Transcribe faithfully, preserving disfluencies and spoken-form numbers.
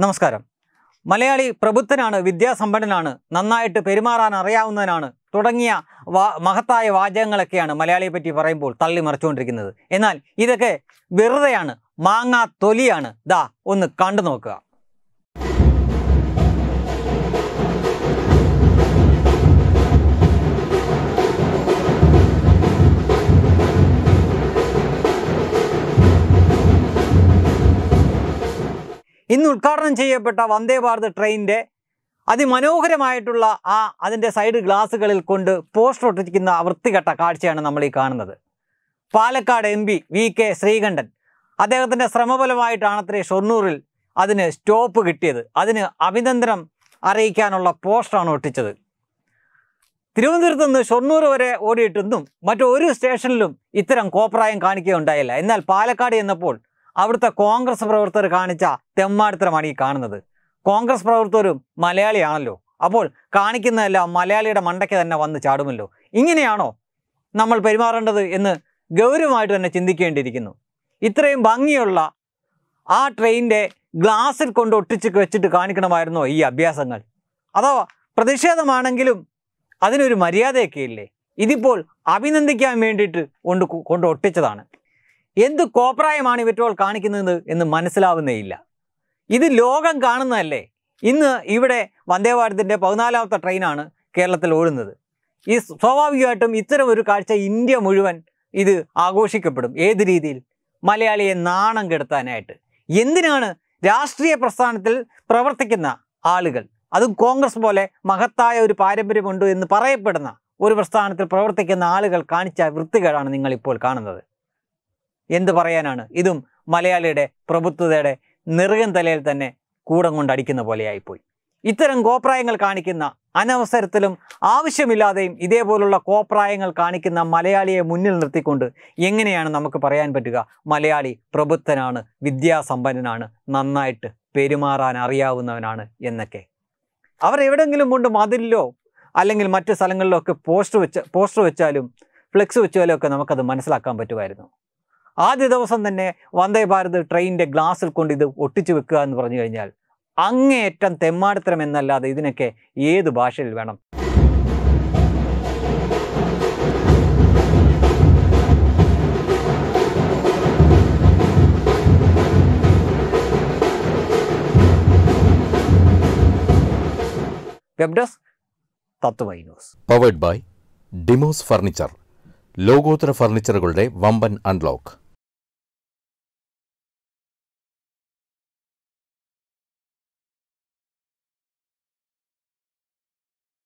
നമസ്കാരം. മലയാളി പ്രബുദ്ധനാണ്, വിദ്യാസമ്പന്നനാണ്, നന്നായിട്ട് പെരുമാറാൻ അറിയാവുന്നവനാണ് തുടങ്ങിയ വാ മഹത്തായ വാചകങ്ങളൊക്കെയാണ് മലയാളിയെ പറ്റി പറയുമ്പോൾ തള്ളി മറിച്ചുകൊണ്ടിരിക്കുന്നത്. എന്നാൽ ഇതൊക്കെ വെറുതെയാണ്, മാങ്ങാ തൊലിയാണ്. ദാ ഒന്ന് കണ്ടു നോക്കുക. ഇന്ന് ഉദ്ഘാടനം ചെയ്യപ്പെട്ട വന്ദേ ഭാരത് ട്രെയിനിൻ്റെ അതിമനോഹരമായിട്ടുള്ള ആ അതിൻ്റെ സൈഡ് ഗ്ലാസുകളിൽ കൊണ്ട് പോസ്റ്റർ ഒട്ടിച്ചിരിക്കുന്ന വൃത്തികെട്ട കാഴ്ചയാണ് നമ്മൾ ഈ കാണുന്നത്. Palakkad M P V K Sreekandan അദ്ദേഹത്തിൻ്റെ ശ്രമഫലമായിട്ടാണ് അത്രേ ഷൊർണൂറിൽ അതിന് സ്റ്റോപ്പ് കിട്ടിയത്. അതിന് അഭിനന്ദനം അറിയിക്കാനുള്ള പോസ്റ്ററാണ് ഒട്ടിച്ചത്. തിരുവനന്തപുരത്ത് നിന്ന് ഷൊർണൂർ വരെ ഓടിയിട്ടൊന്നും മറ്റൊരു സ്റ്റേഷനിലും ഇത്തരം കോപ്രായം കാണിക്കുകയുണ്ടായില്ല. എന്നാൽ പാലക്കാട് എന്നപ്പോൾ അവിടുത്തെ കോൺഗ്രസ് പ്രവർത്തകർ കാണിച്ച തെമ്മാടിത്തരമാണ് ഈ കാണുന്നത്. കോൺഗ്രസ് പ്രവർത്തകരും മലയാളിയാണല്ലോ, അപ്പോൾ കാണിക്കുന്നതെല്ലാം മലയാളിയുടെ മണ്ടയ്ക്ക് തന്നെ വന്ന് ചാടുമല്ലോ. ഇങ്ങനെയാണോ നമ്മൾ പെരുമാറേണ്ടത് എന്ന് ഗൗരവമായിട്ട് തന്നെ ചിന്തിക്കേണ്ടിയിരിക്കുന്നു. ഇത്രയും ഭംഗിയുള്ള ആ ട്രെയിനിൻ്റെ ഗ്ലാസ്സിൽ കൊണ്ട് ഒട്ടിച്ച് വെച്ചിട്ട് കാണിക്കണമായിരുന്നോ ഈ അഭ്യാസങ്ങൾ? അതോ പ്രതിഷേധമാണെങ്കിലും അതിനൊരു മര്യാദയൊക്കെ ഇല്ലേ? ഇതിപ്പോൾ അഭിനന്ദിക്കാൻ വേണ്ടിയിട്ട് കൊണ്ട് കൊണ്ട് ഒട്ടിച്ചതാണ്. എന്ത് കോപ്രായമാണ് ഇവറ്റോൾ കാണിക്കുന്നത് എന്ന് മനസ്സിലാവുന്നേയില്ല. ഇത് ലോകം കാണുന്നതല്ലേ. ഇന്ന് ഇവിടെ വന്ദേ ഭാരതിൻ്റെ പതിനാലാമത്തെ ട്രെയിനാണ് കേരളത്തിൽ ഓടുന്നത്. ഈ സ്വാഭാവികമായിട്ടും ഇത്തരം ഒരു കാഴ്ച ഇന്ത്യ മുഴുവൻ ഇത് ആഘോഷിക്കപ്പെടും. ഏത് രീതിയിൽ? മലയാളിയെ നാണം കെടുത്താനായിട്ട്. എന്തിനാണ് രാഷ്ട്രീയ പ്രസ്ഥാനത്തിൽ പ്രവർത്തിക്കുന്ന ആളുകൾ, അതും കോൺഗ്രസ് പോലെ മഹത്തായ ഒരു പാരമ്പര്യമുണ്ട് എന്ന് പറയപ്പെടുന്ന ഒരു പ്രസ്ഥാനത്തിൽ പ്രവർത്തിക്കുന്ന ആളുകൾ കാണിച്ച വൃത്തികേടാണ് നിങ്ങളിപ്പോൾ കാണുന്നത്. എന്ത് പറയാനാണ്? ഇതും മലയാളിയുടെ പ്രഭുത്വതയുടെ നെറുകൻ തലയിൽ തന്നെ കൂടം കൊണ്ടടിക്കുന്ന പോലെയായിപ്പോയി. ഇത്തരം കോപ്രായങ്ങൾ കാണിക്കുന്ന, അനവസരത്തിലും ആവശ്യമില്ലാതെയും ഇതേപോലുള്ള കോപ്രായങ്ങൾ കാണിക്കുന്ന മലയാളിയെ മുന്നിൽ നിർത്തിക്കൊണ്ട് എങ്ങനെയാണ് നമുക്ക് പറയാൻ പറ്റുക മലയാളി പ്രബുദ്ധനാണ്, വിദ്യാസമ്പന്നനാണ്, നന്നായിട്ട് പെരുമാറാൻ അറിയാവുന്നവനാണ് എന്നൊക്കെ? അവർ എവിടെയെങ്കിലും കൊണ്ട് മതിലിലോ അല്ലെങ്കിൽ മറ്റു സ്ഥലങ്ങളിലോ ഒക്കെ പോസ്റ്റർ വെച്ച് പോസ്റ്റർ വെച്ചാലും ഫ്ലെക്സ് വെച്ചാലും ഒക്കെ നമുക്കത് മനസ്സിലാക്കാൻ പറ്റുമായിരുന്നു. ആദ്യ ദിവസം തന്നെ വന്ദേ ഭാരത് ട്രെയിനിൻ്റെ ഗ്ലാസ്സിൽ കൊണ്ട് ഇത് ഒട്ടിച്ചു വെക്കുക എന്ന് പറഞ്ഞു കഴിഞ്ഞാൽ അങ്ങേയറ്റം തെമ്മാടിത്തരം എന്നല്ലാതെ ഇതിനൊക്കെ ഏത് ഭാഷയിൽ വേണം? Web desk Tatwamayi news. Powered by Demos furniture. ലോകോത്തര ഫർണിച്ചറുകളുടെ വമ്പൻ അൺലോക്ക്.